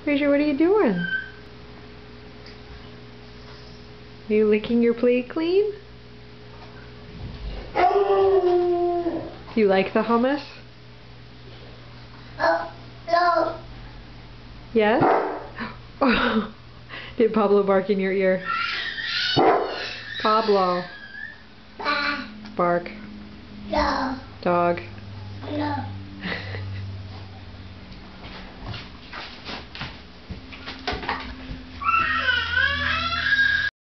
Frazier, what are you doing? Are you licking your plate clean? Do you like the hummus? No. Yes? Did Pablo bark in your ear? Pablo. Bark. No. Dog. No.